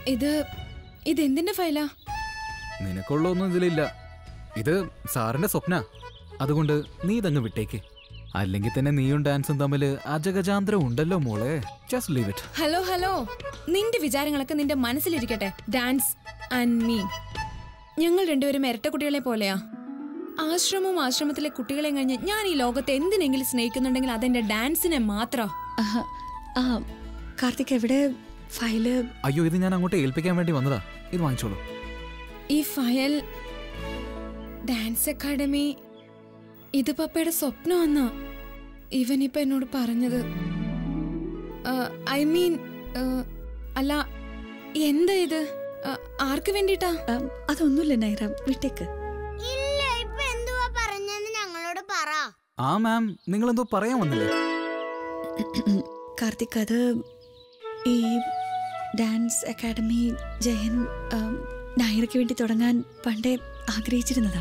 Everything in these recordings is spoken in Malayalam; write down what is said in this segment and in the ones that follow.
ഇതെന്തിന്റെ ഫയലാ? നിനക്കുള്ളൊന്നും ഇതിലില്ല. ഇത് സാറിന്റെ സ്വപ്ന. അതുകൊണ്ട് നീ ഇതങ്ങ് വിട്ടേക്ക്. അല്ലെങ്കിൽ തന്നെ നീയും ഡാൻസും തമ്മിൽ അജഗജാന്തരം ഉണ്ടല്ലോ മോളെ. Just leave it. ഹലോ, നിന്റെ വിചാരങ്ങളൊക്കെ നിന്റെ മനസ്സിലിരിക്കട്ടെ. ഡാൻസ് ആൻഡ് മീ, ഞങ്ങൾ രണ്ടുപേരും ഇരട്ട കുട്ടികളെ പോലെയാ. ആശ്രമത്തിലെ കുട്ടികളെ കഴിഞ്ഞ് ഞാൻ ഈ ലോകത്തെ എന്തിനെങ്കിലും സ്നേഹിക്കുന്നുണ്ടെങ്കിൽ അതെന്റെ ഡാൻസിനെ മാത്രം. കാർത്തിക്, എവിടെ ഫയല്? അയ്യോ, ഇത് ഞാൻ അങ്ങോട്ട് ഏൽപ്പിക്കാൻ വേണ്ടി വന്നതാ. ഇത് വാങ്ങിച്ചോളൂ. ഈ ഫയൽ ഡാൻസ് അക്കാഡമി, ഇത് പപ്പയുടെ സ്വപ്നമെന്നാ ഇവനിപ്പോ എന്നോട് പറഞ്ഞത്. ഐ മീൻ, അല്ല, എന്താ ഇത്? ആർക്ക് വേണ്ടിട്ടാ? അതൊന്നുമില്ല നൈറ, വിട്ടേക്ക്. ആ മാം, നിങ്ങൾ എന്തോ പറയാൻ വന്നില്ലേ? കാർത്തിക്, അത് ഈ ഡാൻസ് അക്കാഡമി ജയൻ നൈറയ്ക്ക് വേണ്ടി തുടങ്ങാൻ പണ്ടേ ആഗ്രഹിച്ചിരുന്നതാ.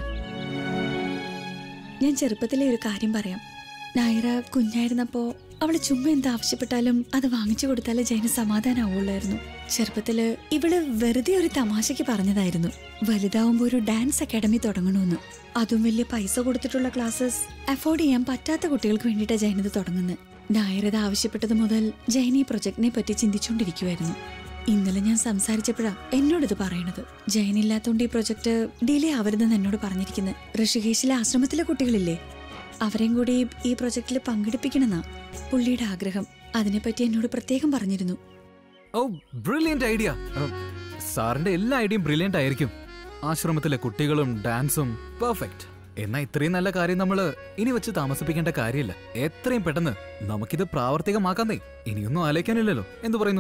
ഞാൻ ചെറുപ്പത്തിലെ ഒരു കാര്യം പറയാം. നൈറ കുഞ്ഞായിരുന്നപ്പോ അവള് ചുമ്മാ എന്ത് ആവശ്യപ്പെട്ടാലും അത് വാങ്ങിച്ചു കൊടുത്താലേ ജയന് സമാധാനാവുള്ളായിരുന്നു. ചെറുപ്പത്തില് ഇവള് വെറുതെ ഒരു തമാശയ്ക്ക് പറഞ്ഞതായിരുന്നു, വലുതാവുമ്പോ ഒരു ഡാൻസ് അക്കാഡമി തുടങ്ങണമെന്ന്. അതും വലിയ പൈസ കൊടുത്തിട്ടുള്ള ക്ലാസ്സസ് അഫോർഡ് ചെയ്യാൻ പറ്റാത്ത കുട്ടികൾക്ക് വേണ്ടിയിട്ടാണ് ജയനത് തുടങ്ങുന്നത്. നായരത് ആവശ്യപ്പെട്ടത് മുതൽ ജയൻ ഈ പ്രൊജക്ടിനെ പറ്റി ചിന്തിച്ചുകൊണ്ടിരിക്കുവായിരുന്നു. ഇന്നലെ ഞാൻ സംസാരിച്ചപ്പോഴാ എന്നോടിത് പറയണത്. ജയനില്ലാത്തോണ്ട് ഈ പ്രൊജക്ട് ഡിലേ ആവരുതെന്ന് എന്നോട് പറഞ്ഞിരിക്കുന്നത്. ഋഷികേശിലെ ആശ്രമത്തിലെ കുട്ടികളില്ലേ, അവരെയും കൂടി ഈ പ്രൊജക്ടിൽ പങ്കെടുപ്പിക്കണമെന്നാ പുള്ളിയുടെ ആഗ്രഹം. അതിനെപ്പറ്റി എന്നോട് പ്രത്യേകം പറഞ്ഞിരുന്നു. Oh, brilliant idea. സാറിന്റെ എല്ലാ ഐഡിയയും ബ്രില്യന്റ് ആയിരിക്കും. ആശ്രമത്തിലെ കുട്ടികളും ഡാൻസും പെർഫെക്റ്റ്. എന്നാ ഇത്രയും നല്ല കാര്യം നമ്മള് ഇനി വെച്ച് താമസിപ്പിക്കേണ്ട കാര്യമില്ല. എത്രയും പെട്ടെന്ന് നമുക്കിത് പ്രാവർത്തികമാക്കാന്നേ. ഇനിയൊന്നും ആലോചിക്കാനില്ലല്ലോ. എന്തു പറയുന്നു?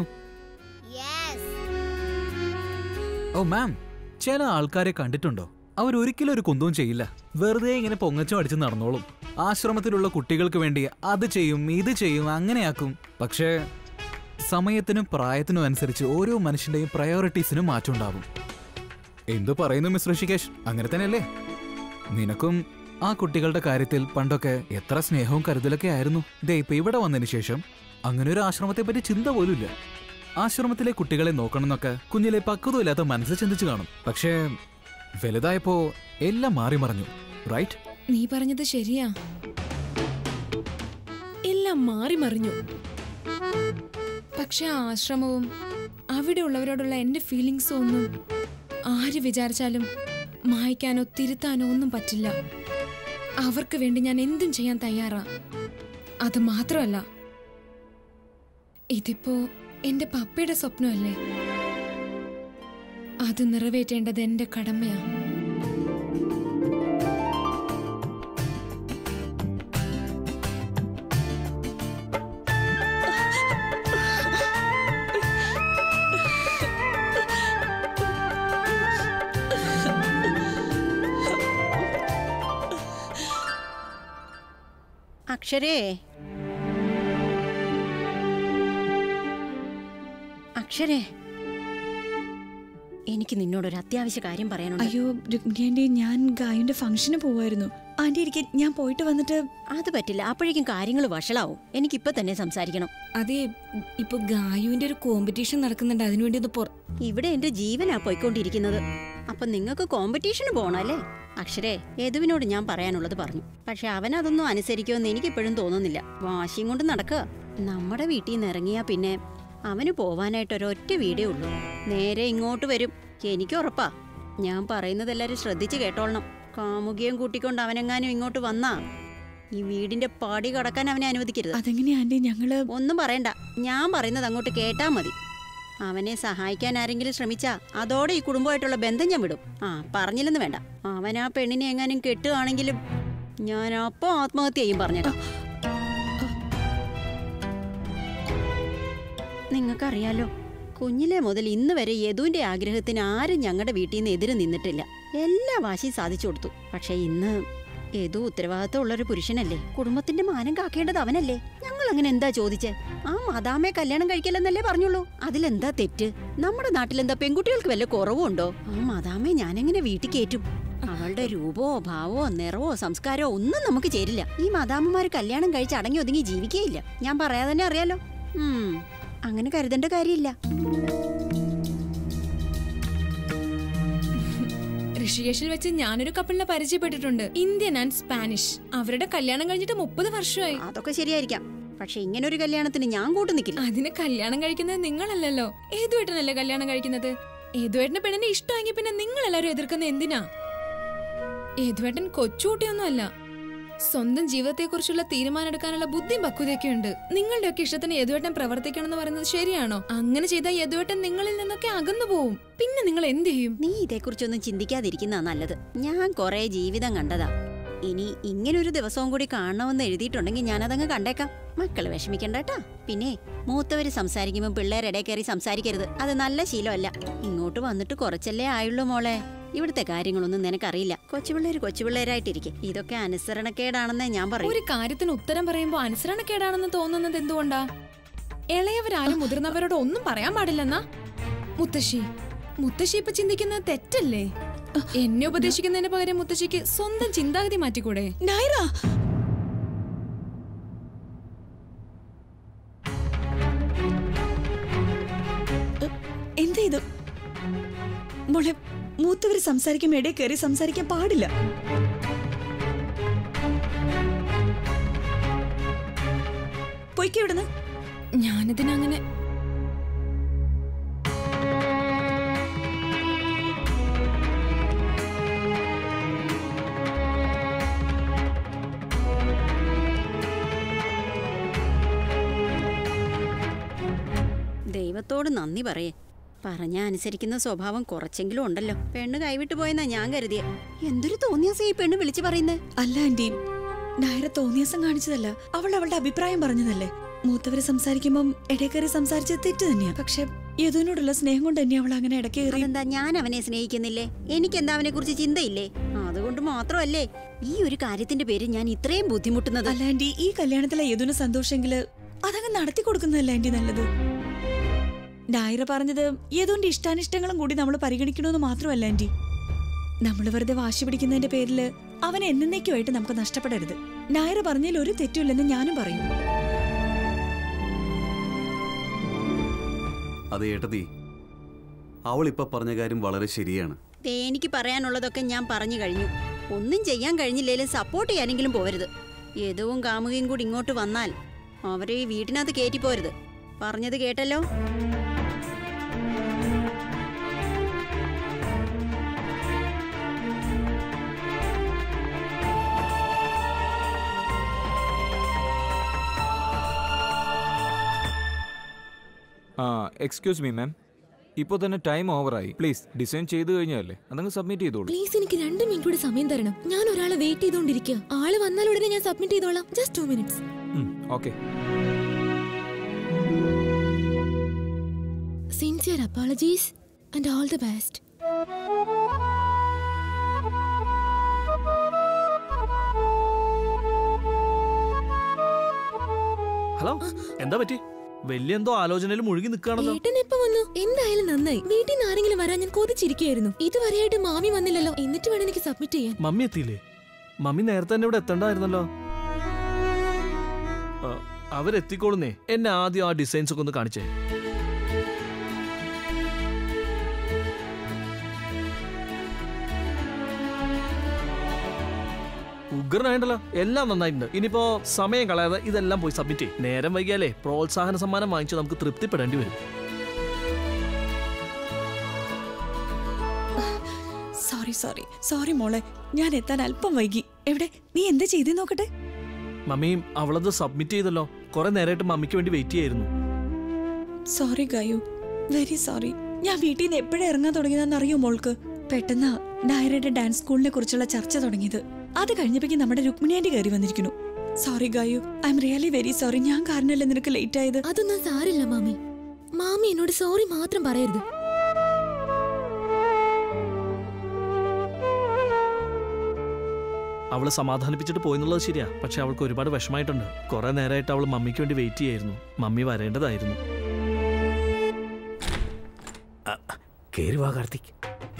ഓ മാം, ചില ആൾക്കാരെ കണ്ടിട്ടുണ്ടോ? അവരൊരിക്കലും ഒരു കുന്തവും ചെയ്യില്ല. വെറുതെ ഇങ്ങനെ പൊങ്ങച്ചം അടിച്ച് നടന്നോളും. ആശ്രമത്തിലുള്ള കുട്ടികൾക്ക് വേണ്ടി അത് ചെയ്യും, ഇത് ചെയ്യും, അങ്ങനെയാക്കും. പക്ഷേ സമയത്തിനും പ്രായത്തിനും അനുസരിച്ച് ഓരോ മനുഷ്യന്റെയും പ്രയോറിറ്റീസിനും മാറ്റം ഉണ്ടാവും. എന്തു പറയുന്നു മിസ് ഋഷികേഷ്? അങ്ങനെ തന്നെയല്ലേ? നിനക്കും ആ കുട്ടികളുടെ കാര്യത്തിൽ പണ്ടൊക്കെ എത്ര സ്നേഹവും കരുതലൊക്കെ ആയിരുന്നു. ദേ ഇപ്പൊ ഇവിടെ വന്നതിന് ശേഷം അങ്ങനെ ഒരു ആശ്രമത്തെ പറ്റി ചിന്ത പോലുമില്ല. ആശ്രമത്തിലെ കുട്ടികളെ നോക്കണമെന്നൊക്കെ കുഞ്ഞിലെ പക്വതയില്ലാത്ത മനസ്സിൽ ചിന്തിച്ചു കാണും. പക്ഷേ വലുതായപ്പോ എല്ലാം മാറി മറിഞ്ഞു. റൈറ്റ്? നീ പറഞ്ഞത് ശരിയാ, എല്ലാം മാറി മറിഞ്ഞു. പക്ഷെ ആശ്രമവും അവിടെ ഉള്ളവരോടുള്ള എന്റെ ഫീലിങ്സും ഒന്നും ആര് വിചാരിച്ചാലും മായ്ക്കാനോ തിരുത്താനോ ഒന്നും പറ്റില്ല. അവർക്ക് വേണ്ടി ഞാൻ എന്തും ചെയ്യാൻ തയ്യാറാ. അത് മാത്രമല്ല, ഇതിപ്പോ എന്റെ പപ്പയുടെ സ്വപ്നമല്ലേ, അത് നിറവേറ്റേണ്ടത് എന്റെ കടമയാ. അക്ഷരേ, അക്ഷരേ, എനിക്ക് നിന്നോടൊരു അത്യാവശ്യ കാര്യം പറയാനുണ്ട്. അയ്യോ രുക്മിണി ആന്റി, ഞാൻ ഗായുന്റെ ഫംഗ്ഷന് പോവായിരുന്നു. ആന്റി എനിക്ക് ഞാൻ പോയിട്ട് വന്നിട്ട്. അത് പറ്റില്ല, അപ്പോഴേക്കും കാര്യങ്ങൾ വഷളാവും. എനിക്കിപ്പൊ തന്നെ സംസാരിക്കണം. അതെ, ഇപ്പൊ ഗായുവിന്റെ ഒരു കോമ്പറ്റീഷൻ നടക്കുന്നുണ്ട്, അതിനുവേണ്ടി ഇവിടെ എന്റെ ജീവനാ പോയിക്കൊണ്ടിരിക്കുന്നത്. അപ്പൊ നിങ്ങക്ക് കോമ്പറ്റീഷന് പോണല്ലേ? അക്ഷരേ, യദുവിനോട് ഞാൻ പറയാനുള്ളത് പറഞ്ഞു. പക്ഷെ അവനതൊന്നും അനുസരിക്കുമെന്ന് എനിക്കിപ്പോഴും തോന്നുന്നില്ല. വാശിയും കൊണ്ട് നടക്കുക. നമ്മുടെ വീട്ടിൽ നിന്ന് ഇറങ്ങിയാ പിന്നെ അവന് പോവാനായിട്ട് ഒരൊറ്റ വീടേ ഉള്ളൂ. നേരെ ഇങ്ങോട്ട് വരും. എനിക്ക് ഉറപ്പാ. ഞാൻ പറയുന്നത് എല്ലാരും ശ്രദ്ധിച്ച് കേട്ടോളണം. കാമുകിയും കൂട്ടിക്കൊണ്ട് അവനെങ്ങാനും ഇങ്ങോട്ട് വന്നാ ഈ വീടിന്റെ പടി കടക്കാൻ അവനെ അനുവദിക്കരുത്. അതെങ്ങനെയാ ആന്റി? ഞങ്ങള് ഒന്നും പറയണ്ട, ഞാൻ പറയുന്നത് അങ്ങോട്ട് കേട്ടാ മതി. അവനെ സഹായിക്കാൻ ആരെങ്കിലും ശ്രമിച്ചാ അതോടെ ഈ കുടുംബമായിട്ടുള്ള ബന്ധം ഞാൻ വിടും. പറഞ്ഞില്ലെന്ന് വേണ്ട. അവൻ ആ പെണ്ണിനെ എങ്ങാനും കെട്ടുകയാണെങ്കിലും ഞാൻ അപ്പൊ ആത്മഹത്യ ചെയ്യും പറഞ്ഞേട്ടാ. നിങ്ങൾക്കറിയാലോ, കുഞ്ഞിലെ മുതൽ ഇന്ന് വരെ യദുവിന്റെ ആഗ്രഹത്തിന് ആരും ഞങ്ങളുടെ വീട്ടിൽ നിന്ന് എതിര് നിന്നിട്ടില്ല. എല്ലാ വാശിയും സാധിച്ചു കൊടുത്തു. പക്ഷെ ഇന്ന് യദു ഉത്തരവാദിത്തമുള്ളൊരു പുരുഷനല്ലേ, കുടുംബത്തിന്റെ മാനം കാക്കേണ്ടത് അവനല്ലേ. ഞങ്ങൾ അങ്ങനെ എന്താ ചോദിച്ചേ? ആ മദാമയെ കല്യാണം കഴിക്കില്ലെന്നല്ലേ പറഞ്ഞുള്ളൂ. അതിലെന്താ തെറ്റ്? നമ്മുടെ നാട്ടിലെന്താ പെൺകുട്ടികൾക്ക് വല്ല കുറവുണ്ടോ? ആ മദാമയെ ഞാനെങ്ങനെ വീട്ടിൽ കയറ്റും? അവളുടെ രൂപമോ ഭാവമോ നിറവോ സംസ്കാരമോ ഒന്നും നമുക്ക് ചേരില്ല. ഈ മദാമ്മമാര് കല്യാണം കഴിച്ച് അടങ്ങി ഒതുങ്ങി ജീവിക്കേയില്ല. ഞാൻ പറയാതെ തന്നെ അറിയാലോ. അങ്ങനെ കരുതേണ്ട കാര്യമില്ല. ഋഷികേശിൽ വെച്ച് ഞാനൊരു കപ്പിളിനെ പരിചയപ്പെട്ടിട്ടുണ്ട്, ഇന്ത്യൻ ആൻഡ് സ്പാനിഷ്. അവരുടെ കല്യാണം കഴിഞ്ഞിട്ട് 30 വർഷമായി. അതൊക്കെ ശരിയായിരിക്കാം, പക്ഷെ ഇങ്ങനെ ഒരു കല്യാണത്തിന് ഞാൻ കൂട്ടു നിൽക്കില്ല. അതിന് കല്യാണം കഴിക്കുന്നത് നിങ്ങളല്ലല്ലോ, ഏതുവേട്ടനല്ലേ കല്യാണം കഴിക്കുന്നത്. ഏതുവേട്ടന് പെണ്ണിനെ ഇഷ്ടമെങ്കിൽ പിന്നെ നിങ്ങൾ എല്ലാവരും എതിർക്കുന്ന എന്തിനാ? ഏതുവേട്ടൻ കൊച്ചുകുട്ടിയൊന്നും അല്ല. സ്വന്തം ജീവിതത്തെക്കുറിച്ചുള്ള തീരുമാനം എടുക്കാനുള്ള ബുദ്ധിയും പക്വതയൊക്കെ ഉണ്ട്. നിങ്ങളുടെയൊക്കെ ഇഷ്ടത്തിന് യദുവേട്ടൻ പ്രവർത്തിക്കണം എന്ന് പറയുന്നത് ശരിയാണോ? അങ്ങനെ ചെയ്താൽ യദുവേട്ടൻ നിങ്ങളിൽ നിന്നൊക്കെ അകന്നു പോവും. പിന്നെ നിങ്ങൾ എന്ത് ചെയ്യും? നീ ഇതേക്കുറിച്ചൊന്നും ചിന്തിക്കാതിരിക്കുന്നതാ നല്ലത്. ഞാൻ കുറെ ജീവിതം കണ്ടതാ. ഇനി ഇങ്ങനൊരു ദിവസവും കൂടി കാണണമെന്ന് എഴുതിയിട്ടുണ്ടെങ്കിൽ ഞാനതങ്ങ് കണ്ടേക്കാം. മക്കള് വിഷമിക്കണ്ടേട്ടാ. പിന്നെ മൂത്തവര് സംസാരിക്കുമ്പോൾ പിള്ളേരുടെ കയറി സംസാരിക്കരുത്. അത് നല്ല ശീലമല്ല. ഇങ്ങോട്ട് വന്നിട്ട് കുറച്ചല്ലേ ആയുള്ളൂ മോളെ. ഇവിടുത്തെ കാര്യങ്ങളൊന്നും നിനക്കറിയില്ല. കൊച്ചുപിള്ളേരായിട്ടിരിക്കെ. ഇതൊക്കെ അനുസരണക്കേടാണെന്നേ ഞാൻ പറയും. ഒരു കാര്യത്തിന് ഉത്തരം പറയുമ്പോ അനുസരണക്കേടാണെന്ന് തോന്നുന്നത് എന്തുകൊണ്ടാ? ഇളയവരാരും മുതിർന്നവരോട് ഒന്നും പറയാൻ പാടില്ലെന്നാ? മുത്തശ്ശി ഇപ്പൊ ചിന്തിക്കുന്നത് തെറ്റല്ലേ? എന്നെ ഉപദേശിക്കുന്നതിന് പകരം മുത്തശ്ശിക്ക് സ്വന്തം ചിന്താഗതി മാറ്റിക്കൂടെ? എന്താ ഇത് മോളെ? മൂത്തവര് സംസാരിക്കുമ്പോ ഇടയിൽ കയറി സംസാരിക്കാൻ പാടില്ല. പൊയ്ക്കോ ഇവിടുന്ന്. ഞാനിതിനങ്ങനെ ദൈവത്തോട് നന്ദി പറയേ. പറഞ്ഞ അനുസരിക്കുന്ന സ്വഭാവം കുറച്ചെങ്കിലും ഉണ്ടല്ലോ. പെണ്ണ് കൈവിട്ടു പോയെന്നാ ഞാൻ കരുതിയ. എന്തൊരു തോന്നിയാസം ഈ പെണ്ണ് വിളിച്ചു പറയുന്നേ? അല്ല ആന്റി, നായര തോന്നിയാസം കാണിച്ചതല്ല. അവൾ അവളുടെ അഭിപ്രായം പറഞ്ഞതല്ലേ. മൂത്തവര് സംസാരിക്കുമ്പം ഇടയ്ക്കേറി സംസാരിച്ചത് തെറ്റ് തന്നെയാ. പക്ഷെ യദുവിനോടുള്ള സ്നേഹം കൊണ്ട് തന്നെ അവൾ അങ്ങനെ ഇടയ്ക്കേറി. എന്താ ഞാൻ അവനെ സ്നേഹിക്കുന്നില്ലേ? എനിക്കെന്താ അവനെ കുറിച്ച് ചിന്തയില്ലേ? അതുകൊണ്ട് മാത്രമല്ലേ ഈ ഒരു കാര്യത്തിന്റെ പേര് ഞാൻ ഇത്രയും ബുദ്ധിമുട്ടുന്നത്. അല്ല ആന്റി, ഈ കല്യാണത്തിലെ യദുവിന് സന്തോഷമെങ്കില് അതങ്ങ് നടത്തി കൊടുക്കുന്നതല്ല ആന്റി നല്ലത്. നായര പറഞ്ഞത് യദുവിന്റെ ഇഷ്ടാനിഷ്ടങ്ങളും കൂടി നമ്മൾ പരിഗണിക്കണമെന്ന് മാത്രമല്ല ആന്റി. നമ്മൾ വെറുതെ വാശി പിടിക്കുന്നതിന്റെ പേരില് അവനെ എന്നേക്കുമായിട്ട് നമുക്ക് നഷ്ടപ്പെടരുത്. നായര പറഞ്ഞതിൽ ഒരു തെറ്റുമില്ലെന്ന് ഞാനും പറയും. അതെ ഏട്ടത്തി, അവൾ ഇപ്പൊ പറഞ്ഞ കാര്യം വളരെ ശരിയാണ്. എനിക്ക് പറയാനുള്ളതൊക്കെ ഞാൻ പറഞ്ഞു കഴിഞ്ഞു. ഒന്നും ചെയ്യാൻ കഴിഞ്ഞില്ലേലും സപ്പോർട്ട് ചെയ്യാനെങ്കിലും പോരുത്. യദുവും കാമുകയും കൂടി ഇങ്ങോട്ട് വന്നാൽ അവരെ ഈ വീട്ടിനകത്ത് കയറ്റി പോരുത്. പറഞ്ഞത് കേട്ടല്ലോ? എക്സ്ക്യൂസ് മീ മാം, ഇപ്പോൾ തന്നെ ടൈം ഓവറായി. പ്ലീസ് ഡിസൈൻ ചെയ്ത് കഴിഞ്ഞല്ലേ, അതങ്ങ് സബ്മിറ്റ് ചെയ്തോളൂ. പ്ലീസ് എനിക്ക് 2 മിനിറ്റ് കൂടി സമയം തരണം. ഞാൻ ഒരാളെ വെയിറ്റ് ചെയ്തോണ്ടിരിക്കുക. ആള് വന്നാൽ ഉടനെ ഞാൻ സബ്മിറ്റ് ചെയ്തോളാം. Just 2 minutes. Okay. Sincere apologies and all the best. Hello, എന്താ പറ്റി? വലിയ എന്തോ ആലോചനയിൽ മുഴുകി നിൽക്കുകയാണല്ലോ. ഏട്ടൻ എപ്പോ വന്നു? എന്തായാലും നന്നായി. വീട്ടിൽ നിന്ന് ആരെങ്കിലും വരാൻ ഞാൻ കൊതിച്ചിരിക്കുകയായിരുന്നു. ഇതുവരെയായിട്ട് മാമി വന്നില്ലല്ലോ. എന്നിട്ട് വേണം എനിക്ക് സബ്മിറ്റ് ചെയ്യാൻ. മമ്മി എത്തിയില്ലേ? മമ്മി നേരത്തെ തന്നെ ഇവിടെ എത്തണ്ടായിരുന്നല്ലോ. അവരെത്തിക്കോളുന്നേ. എന്നെ ആദ്യം ആ ഡിസൈൻസ് ഒക്കെ ഒന്ന് കാണിച്ചേ. ഉഗ്രനായിട്ടല്ലോ, എല്ലാം നന്നായിട്ടുണ്ട്. ഇനിയിപ്പോ സമയം കളയാതെ ഇതെല്ലാം പോയി സബ്മിറ്റ് ചെയ്യും. നേരം വൈകിയാലേ പ്രോത്സാഹന സമ്മാനം വാങ്ങിച്ച് നമുക്ക് തൃപ്തിപ്പെടേണ്ടി വരും. സോറി മോളെ, ഞാൻ എത്താൻ അല്പം വൈകി. എവിടെ നീ എന്താ ചെയ്തേ നോക്കട്ടെ. മമ്മിയും അവളത് സബ്മിറ്റ് ചെയ്തല്ലോ. കുറെ നേരമായിട്ട് മമ്മിക്ക് വേണ്ടി വെയിറ്റ് ചെയ്യായിരുന്നു. Sorry Gayu, very sorry. ഞാൻ വീട്ടിൽ നിന്ന് എപ്പോഴും ഇറങ്ങാൻ തുടങ്ങിയതെന്ന് അറിയോ മോൾക്ക്? പെട്ടെന്ന് നായരുടെ ഡാൻസ് സ്കൂളിനെ കുറിച്ചുള്ള ചർച്ച തുടങ്ങിയത്. അത് കഴിഞ്ഞപ്പോഴേക്കും നമ്മുടെ രുക്മിണി ആന്റി കയറി വന്നിരിക്കുന്നു. Sorry Gayu, I'm really very sorry. ഞാൻ കാരണമല്ലേ നിനക്ക് ലേറ്റ് ആയത്. അതൊന്നും സാരില്ല മാമി. മാമി എന്നോട് സോറി മാത്രം പറയരുത്. അവള് സമാധാനിപ്പിച്ചിട്ട് പോയെന്നുള്ളത് ശരിയാ. പക്ഷെ അവൾക്ക് ഒരുപാട് വിഷമായിട്ടുണ്ട്. കുറെ നേരമായിട്ട് അവൾ മമ്മിക്ക് വേണ്ടി വെയിറ്റ് ചെയ്യായിരുന്നു. മമ്മി വരേണ്ടതായിരുന്നു. കാർത്തിക്,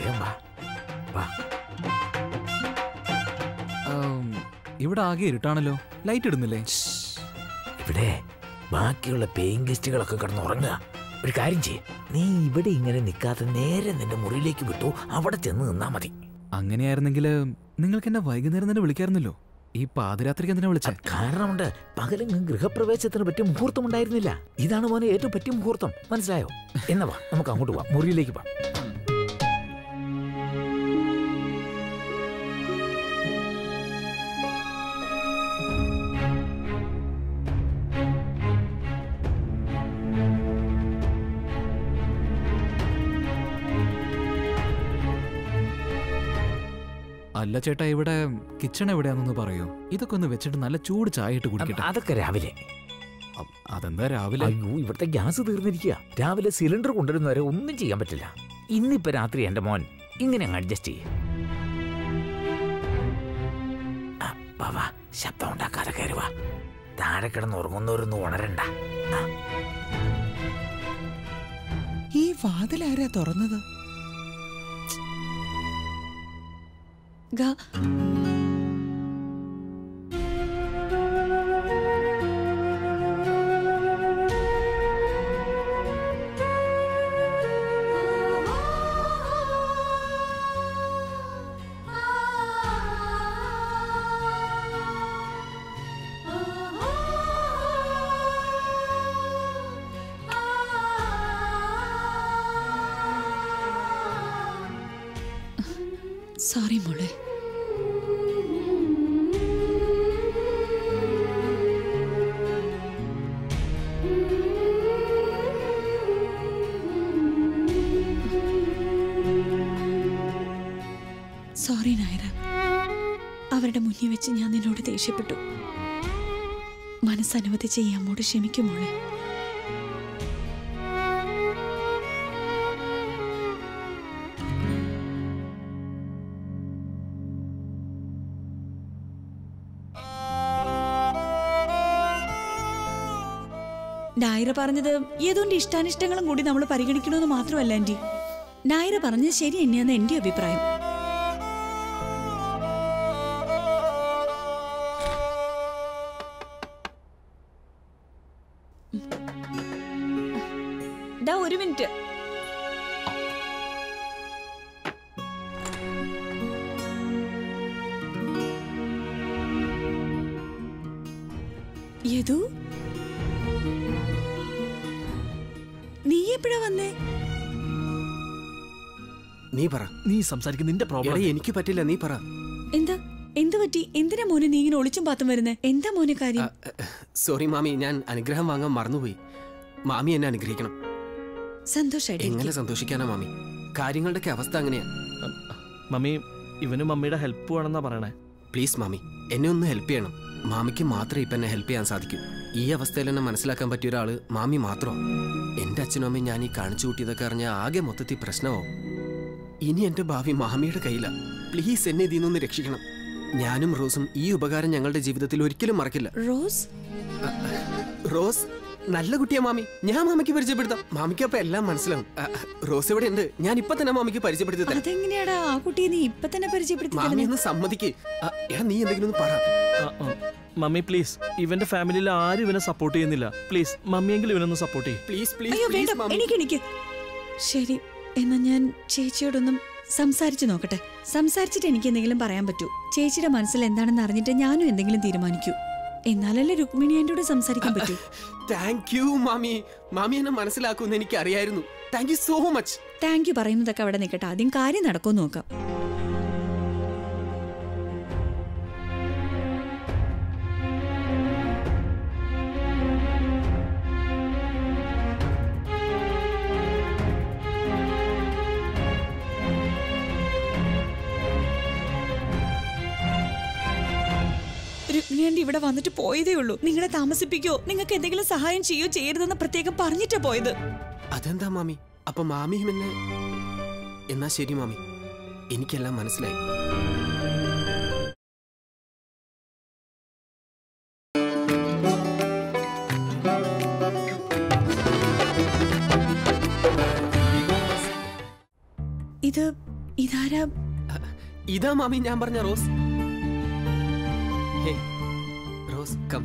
ഇവിടെ ആകെ ഇരുട്ടാണല്ലോ. ലൈറ്റ് ഇടുന്നില്ലേ? ഇവിടെ ബാക്കിയുള്ള പേയിങ് ഗസ്റ്റുകളൊക്കെ കിടന്നുറങ്ങുക. ഒരു കാര്യം ചെയ്യ്, നീ ഇവിടെ ഇങ്ങനെ നിൽക്കാതെ നേരെ നിന്റെ മുറിയിലേക്ക് വിട്ടു. അവിടെ ചെന്ന് നിന്നാ മതി. അങ്ങനെയായിരുന്നെങ്കിൽ നിങ്ങൾക്ക് എന്നെ വൈകുന്നേരം തന്നെ വിളിക്കായിരുന്നല്ലോ. ഈ പാതിരാത്രിക്ക് എന്തിനാ വിളിച്ചേ? കാരണമുണ്ട്. പകലെങ്ങും ഗൃഹപ്രവേശത്തിന് പറ്റിയ മുഹൂർത്തം ഉണ്ടായിരുന്നില്ല. ഇതാണ് മോനെ ഏറ്റവും പറ്റിയ മുഹൂർത്തം. മനസ്സിലായോ? എന്നാ വാ, നമുക്ക് അങ്ങോട്ട് പോവാം, മുറിയിലേക്ക് പോവാം. അല്ല ചേട്ടാ, ഇവിടെ കിച്ചൺ എവിടെയാണെന്ന് പറയൂ. ഇതൊക്കെ ഒന്ന് വെച്ചിട്ട് നല്ല ചൂട് ചായ ഇട്ട് കുടിക്കട്ടെ. അതൊക്കെ രാവിലെ. അതെന്താ രാവിലെ? അയ്യോ, ഇവിടുത്തെ ഗ്യാസ് തീർന്നിരിക്കുക. രാവിലെ സിലിണ്ടർ കൊണ്ടുവരുന്നവരെ ഒന്നും ചെയ്യാൻ പറ്റില്ല. ഇന്നിപ്പോ രാത്രി എന്റെ മോൻ ഇങ്ങനെ അങ്ങ് അഡ്ജസ്റ്റ് ചെയ്യും. വാ, ശബ്ദം ഉണ്ടാക്കാതെ കയറുക. താഴെ കിടന്ന് ഉറങ്ങുന്നവരൊന്നും ഉണരണ്ട. ഈ വാതിലാരാ തുറന്നത്? സോറി മോളെ. സോറി നായര, അവരുടെ മുന്നിൽ വെച്ച് ഞാൻ നിന്നോട് ദേഷ്യപ്പെട്ടു. മനസ്സനുവദിച്ച് ഈ അമ്മോട് ക്ഷമിക്കും മോളെ. നായര പറഞ്ഞത് ഏതോന്റെ ഇഷ്ടാനിഷ്ടങ്ങളും കൂടി നമ്മൾ പരിഗണിക്കണമെന്ന് മാത്രമല്ല ആന്റി. നായര പറഞ്ഞത് ശരി തന്നെയാന്ന് എന്റെ അഭിപ്രായം. ഒരു മിനിറ്റ്. യദു, നീ എപ്പോഴാ വന്നേ? നീ പറ. നീ സംസാരിക്കുന്ന നിന്റെ പ്രോബ്ലം. എനിക്ക് പറ്റില്ല, നീ പറ. എന്താ എന്ത് പറ്റി? എന്തിനാ മോനെ നീ ഇങ്ങനെ ഒളിച്ചും പാത്തും വരുന്നേ? എന്താ മോനെ കാര്യം? സോറി മാമി, ഞാൻ അനുഗ്രഹം വാങ്ങാൻ മറന്നുപോയി. മാമി എന്നെ അനുഗ്രഹിക്കണം. സന്തോഷായിട്ട്. എങ്ങനെ സന്തോഷിക്കാനാ മാമി? കാര്യങ്ങളുടെയൊക്കെ അവസ്ഥ അങ്ങനെയാ. മമ്മി, ഇവന് മമ്മിയുടെ ഹെൽപ്പ് വേണമെന്നാ പറയണേ. പ്ലീസ് മാമി, എന്നെ ഒന്ന് ഹെൽപ്പ് ചെയ്യണം. മാമിക്ക് മാത്രമേ ഇപ്പം എന്നെ ഹെൽപ്പ് ചെയ്യാൻ സാധിക്കൂ. ഈ അവസ്ഥയിൽ എന്നെ മനസ്സിലാക്കാൻ പറ്റിയ ഒരാള് മാമി മാത്രമാണ്. എൻ്റെ അച്ഛനും അമ്മയും ഞാൻ ഈ കാണിച്ചു കൂട്ടിയതൊക്കെ അറിഞ്ഞാൽ ആകെ മൊത്തത്തിൽ പ്രശ്നമാവും. ഇനി എൻ്റെ ഭാവി മാമിയുടെ കയ്യിലാ. പ്ലീസ് എന്നെ ഇതിൽ നിന്ന് രക്ഷിക്കണം. ഞാനും റോസും ഈ ഉപകാരം ഞങ്ങളുടെ ജീവിതത്തിൽ ഒരിക്കലും മറക്കില്ല. റോസ് നല്ല കുട്ടിയാ മാമി. ഞാൻ മാമിക്ക് പരിചയപ്പെടുത്താം. മാമിക്ക് അപ്പൊ എല്ലാം മനസ്സിലാവും. റോസ് ഇവിടെ ഉണ്ട്. ഞാൻ ഇപ്പൊ തന്നെ മാമിക്ക് പരിചയപ്പെടുത്തി തരാം. അതെങ്ങനെയാടാ ആ കുട്ടിയെ നീ ഇപ്പൊ തന്നെ പരിചയപ്പെടുത്തി? മാമി ഒന്ന് സമ്മതിക്ക്. എടാ നീ എന്തെങ്കിലും ഒന്ന് പറ. മമ്മി പ്ലീസ്, ഇവന്റെ ഫാമിലിയിൽ ആരും ഇവനെ സപ്പോർട്ട് ചെയ്യുന്നില്ല. പ്ലീസ് മമ്മിയെങ്കിലും ഇവനൊന്ന് സപ്പോർട്ട് ചെയ്യും. Please please. എനിക്ക് ശരി, എന്നാ ഞാൻ ചേച്ചിയോടൊന്നും സംസാരിച്ചു നോക്കട്ടെ. സംസാരിച്ചിട്ട് എനിക്ക് എന്തെങ്കിലും പറയാൻ പറ്റൂ. ചേച്ചിയുടെ മനസ്സിൽ എന്താണെന്ന് അറിഞ്ഞിട്ട് ഞാനും എന്തെങ്കിലും തീരുമാനിക്കൂ. എന്നാലല്ലേ രുക്മിണി ആന്റിയോട് സംസാരിക്കാൻ പറ്റൂ. താങ്ക് യു മാമി. മാമി എന്നെ മനസ്സിലാക്കുമെന്ന് എനിക്ക് അറിയായിരുന്നു. Thank you so much. Thank you പറയുന്നതൊക്കെ അവിടെ നിൽക്കട്ടെ, ആദ്യം കാര്യം നടക്കുമെന്ന് നോക്കാം. രുക്മിണി ഇവിടെ വന്നിട്ട് പോയതേ ഉള്ളൂ. നിങ്ങളെ താമസിപ്പിക്കോ, നിങ്ങൾക്ക് എന്തെങ്കിലും സഹായം ചെയ്യോ ചെയ്യരുതെന്ന് പ്രത്യേകം പറഞ്ഞിട്ടാ പോയത്. അതെന്താ മാമി? അപ്പൊ മാമിയും എന്നെ... എന്നാ ശരി മാമി, എനിക്കെല്ലാം മനസ്സിലായി. ഇതാരാ? ഇതാ മാമി ഞാൻ പറഞ്ഞ റോസ്. Rose come.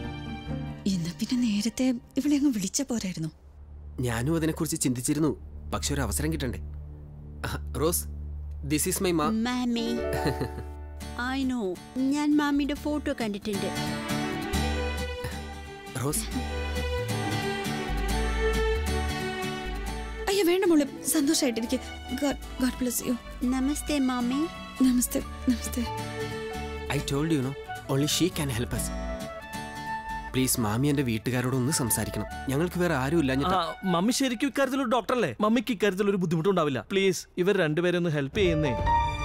എന്നാ പിന്നെ നേരത്തെ ഇവളെ അങ്ങ് വിളിച്ച പോരായിരുന്നു? ഞാനും അതിനെക്കുറിച്ച് ചിന്തിച്ചിരുന്നു. പക്ഷെ ഒരു അവസരം കിട്ടണ്ടേ? റോസ്, ദിസ് ഈസ് മൈ മാമി. ഐ നോ, ഞാൻ മാമിയുടെ ഫോട്ടോ കണ്ടിട്ടുണ്ട്. റോസ്, അയ്യോ വേണ്ട മോളെ, സന്തോഷമായിട്ടിരിക്കും. God bless you. നമസ്തേ മാമി. നമസ്തേ. നമസ്തേ. I told you no only she can help us. Please മാമി എന്റെ വീട്ടുകാരോടൊന്ന് സംസാരിക്കണം. ഞങ്ങൾക്ക് വേറെ ആരും ഇല്ല. മമ്മി ശരിക്കും ഇക്കാര്യത്തിൽ ഒരു ഡോക്ടറല്ലേ? മമ്മിക്ക് ഇക്കാര്യത്തിൽ ഒരു ബുദ്ധിമുട്ടുണ്ടാവില്ല. പ്ലീസ് ഇവർ രണ്ടുപേരും ഒന്ന് ഹെൽപ്പ് ചെയ്യുന്നേ.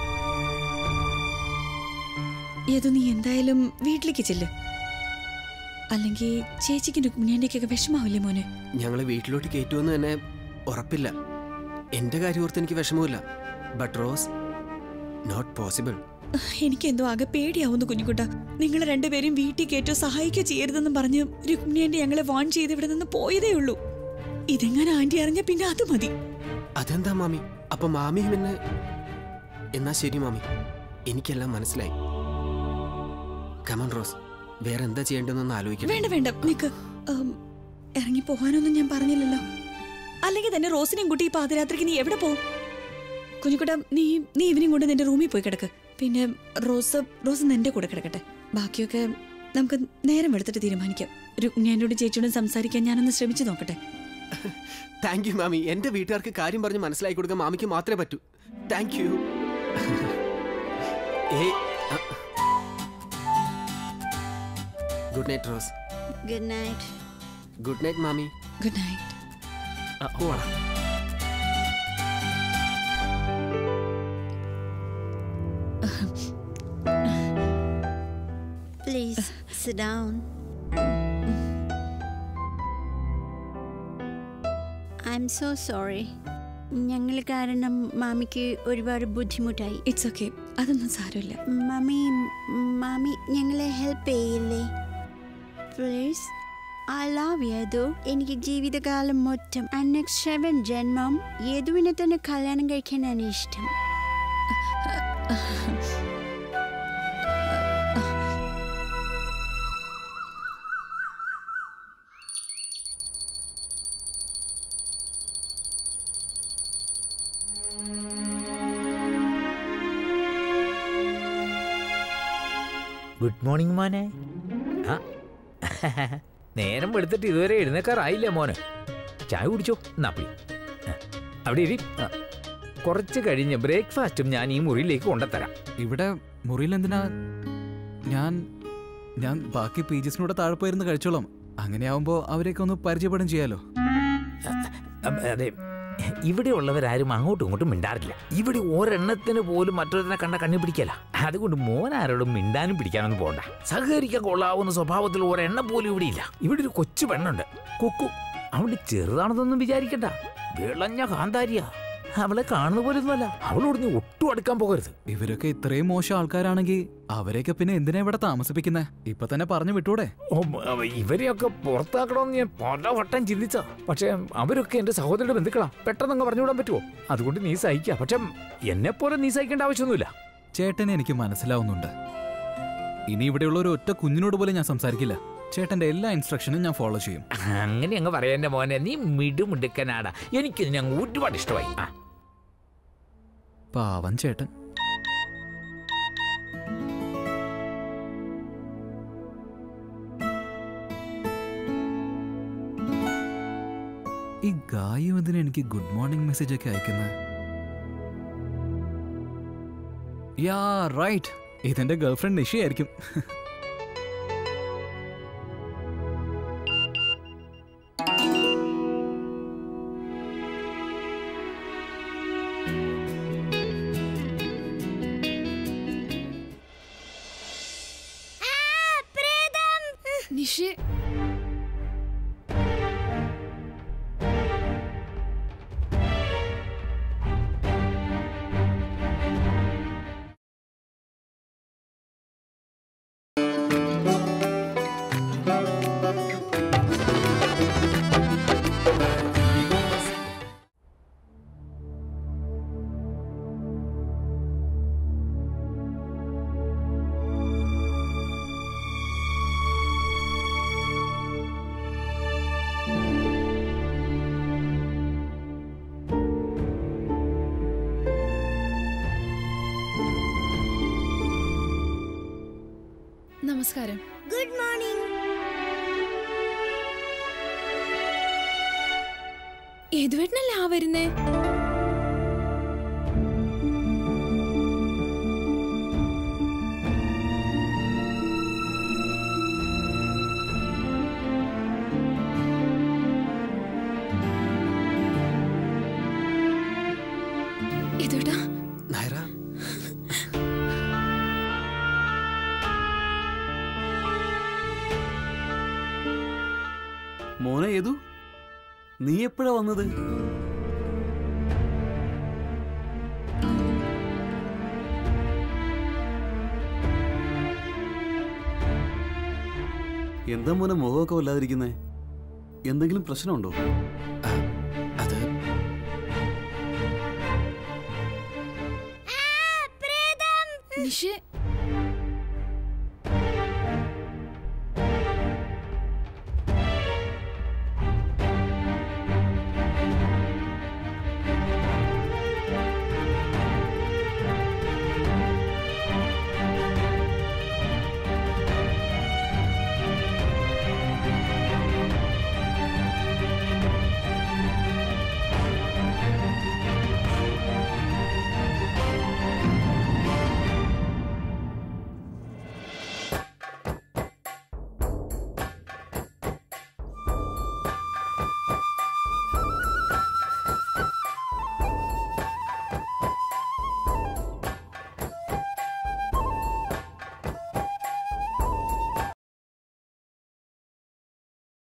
ഏതോ നീ എന്തായാലും വീട്ടിലേക്ക് ചെല്ല്, അല്ലെങ്കിൽ ചേച്ചിക്ക് രുക്മിണിയാൻ്റെയൊക്കെ വിഷമാവില്ലേ മോനെ? ഞങ്ങളെ വീട്ടിലോട്ട് കയറ്റുമെന്ന് തന്നെ ഉറപ്പില്ല. എന്റെ കാര്യം ഓർത്ത് എനിക്ക് വിഷമമില്ല. But Rose, not possible. എനിക്കെന്തോ ആകെ പേടിയാവുന്നു കുഞ്ഞുകുട്ട. നിങ്ങൾ രണ്ടുപേരും വീട്ടിൽ കയറ്റോ സഹായിക്കോ ചെയ്യരുതെന്നും പറഞ്ഞ് രുക്മിണിയാൻ്റെ ഞങ്ങളെ വാൺ ചെയ്ത് ഇവിടെ നിന്ന് പോയതേ ഉള്ളൂ. ഇതെങ്ങനെ ആന്റി അറിഞ്ഞ പിന്നെ അത് മതി. അതെന്താ മാമി? അപ്പൊ മാമി എന്നെ... എന്നാ ശരി മാമി, എനിക്കെല്ലാം മനസ്സിലായി. കമോൺ റോസ്, വേറെ എന്താ ചെയ്യേണ്ടതെന്ന് ആലോചിക്കണം. വേണ്ട വേണ്ട, നിക്ക്. ഇറങ്ങി പോകാനൊന്നും ഞാൻ പറഞ്ഞില്ലല്ലോ. അല്ലെങ്കിൽ തന്നെ റോസിനെയും കുട്ടി ഈ പാതിരാത്രിക്ക് നീ എവിടെ പോകും? കുഞ്ഞുകുട്ട, നീ ഇവനെയും കൊണ്ട് നിന്റെ റൂമിൽ പോയി കിടക്ക്. പിന്നെ റോസ് നിന്റെ കൂടെ കിടക്കട്ടെ. ബാക്കിയൊക്കെ നമുക്ക് നേരം എടുത്തിട്ട് തീരുമാനിക്കാം. രുക്മിണിയോട് ചേച്ചിയോടും സംസാരിക്കാൻ ഞാനൊന്ന് ശ്രമിച്ചു നോക്കട്ടെ. താങ്ക് യു മാമി. എന്റെ വീട്ടുകാർക്ക് കാര്യം പറഞ്ഞ് മനസ്സിലാക്കി കൊടുക്കാൻ മാമിക്ക് മാത്രമേ പറ്റൂ. Thank you. Good night Rose. Good night. Good night മാമി. Good night. Please sit down. I'm so sorry. ഞങ്ങൾ കാരണം മാമിക്ക് ഒരുപാട് ബുദ്ധിമുട്ടായി. ഇറ്റ്സ് ഓക്കെ, അതൊന്നും സാരമില്ല. മാമി ഞങ്ങളെ ഹെൽപ്പ് ചെയ്യില്ലേ പ്ലീസ്? I love യേതു. എനിക്ക് ജീവിതകാലം മൊത്തം നെക്സ്റ്റ് 7 ജന്മം യേതുവിനെ തന്നെ കല്യാണം കഴിക്കാനാണ് ഇഷ്ടം. ഗുഡ് മോർണിംഗ് മോനെ. നേരം എടുത്തിട്ട് ഇതുവരെ എഴുന്നേക്കാറായില്ല മോനെ. ചായ കുടിച്ചോ? എന്നാപ്പി അവിടെ ഇരി. കുറച്ച് കഴിഞ്ഞ് ബ്രേക്ക്ഫാസ്റ്റും ഞാൻ ഈ മുറിയിലേക്ക് കൊണ്ടുത്തരാം. ഇവിടെ മുറിയിൽ എന്തിനാ? ഞാൻ ബാക്കി പീജസിനൂടെ താഴെ പോയിരുന്ന് കഴിച്ചോളാം. അങ്ങനെയാവുമ്പോ അവരെയൊക്കെ ഒന്ന് പരിചയപ്പെടും ചെയ്യാലോ. അതെ, ഇവിടെ ഉള്ളവരാരും അങ്ങോട്ടും ഇങ്ങോട്ടും മിണ്ടാറില്ല. ഇവിടെ ഒരെണ്ണത്തിന് പോലും മറ്റൊരുത്തിനെ കണ്ട കണ്ണി പിടിക്കല. അതുകൊണ്ട് മോനാരോടും മിണ്ടാനും പിടിക്കാനൊന്നും പോകണ്ട. സഹകരിക്കാൻ കൊള്ളാവുന്ന സ്വഭാവത്തിൽ ഒരെണ്ണം പോലും ഇവിടെ ഇല്ല. ഇവിടെ ഒരു കൊച്ചു പെണ്ണുണ്ട്, കുക്കു. അവള് ചെറുതാണെന്നൊന്നും വിചാരിക്കണ്ട, വിളഞ്ഞ കാന്താരിയാ. അവളെ കാണുന്ന പോലെ ഒന്നുമല്ല. അവളോട് നീ ഒട്ടും അടുക്കാൻ പോകരുത്. ഇവരൊക്കെ ഇത്രയും മോശം ആൾക്കാരാണെങ്കിൽ അവരെയൊക്കെ പിന്നെ എന്തിനാ ഇവിടെ താമസിപ്പിക്കുന്നേ? ഇപ്പൊ തന്നെ പറഞ്ഞു വിട്ടൂടെ? ഇവരെയൊക്കെ പുറത്താക്കണമെന്ന് ഞാൻ പലവട്ടം ചിന്തിച്ച. പക്ഷെ അവരൊക്കെ എന്റെ സഹോദരിയുടെ ബന്ധുക്കളാ. പെട്ടെന്ന് പറഞ്ഞുവിടാൻ പറ്റുമോ? അതുകൊണ്ട് നീ സഹിക്കുക. പക്ഷെ എന്നെ പോലെ നീ സഹിക്കേണ്ട ആവശ്യമൊന്നുമില്ല. ചേട്ടനെ എനിക്ക് മനസ്സിലാവുന്നുണ്ട്. ഇനി ഇവിടെയുള്ള ഒരു ഒറ്റ കുഞ്ഞിനോട് പോലും ഞാൻ സംസാരിക്കില്ല. ചേട്ടന്റെ എല്ലാ ഇൻസ്ട്രക്ഷനും ഞാൻ ഫോളോ ചെയ്യും. അങ്ങനെ അങ്ങ് പറയാ മോനെ. നീ മിടുമിടുക്കനാടാ. എനിക്കിത് ഞാൻ ഒരുപാട് ഇഷ്ടമായി. പാവൻ ചേട്ടൻ. ഈ ഗായു എന്തിനാ എനിക്ക് ഗുഡ് മോർണിംഗ് മെസ്സേജ് ഒക്കെ അയക്കുന്നത്? യാ റൈറ്റ്, ഇതെന്റെ ഗേൾഫ്രണ്ട് നിഷയായിരിക്കും. നിഷേ, നമസ്കാരം. Good morning. ഏതുവേട്ടനല്ലേ ആ വരുന്നേ? ഏതുവേട്ടാ? നയറ, മോനെ ഏതു, നീ എപ്പോഴാ വന്നത്? എന്താ മോനെ മുഖമൊക്കെ വല്ലാതിരിക്കുന്നേ? എന്തെങ്കിലും പ്രശ്നമുണ്ടോ? അത് നിഷേ